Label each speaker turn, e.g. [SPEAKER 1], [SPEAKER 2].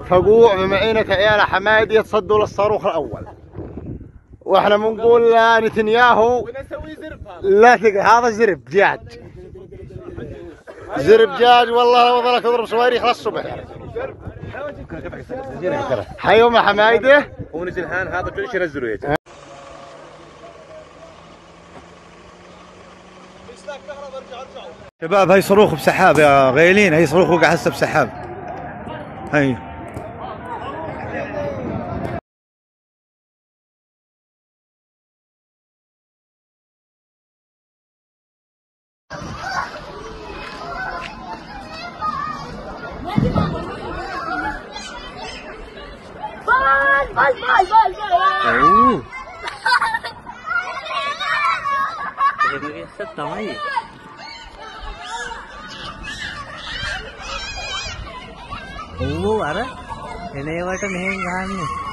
[SPEAKER 1] فقوع بمعينة عيال حمايدي يتصدوا للصاروخ الأول، واحنا بنقول لنتنياهو لا هذا زرب دجاج، زرب دجاج والله لو ظلك يضرب صواريخ للصبح. حيوم حمايده
[SPEAKER 2] ونزل هان هذا كل شيء نزلوا يا جماعه.
[SPEAKER 3] شباب هاي صاروخ بسحاب يا غيلين، هي صاروخ وقع هسه بسحاب. هاي
[SPEAKER 4] අර එනේවට මෙහෙන් ගහන්නේ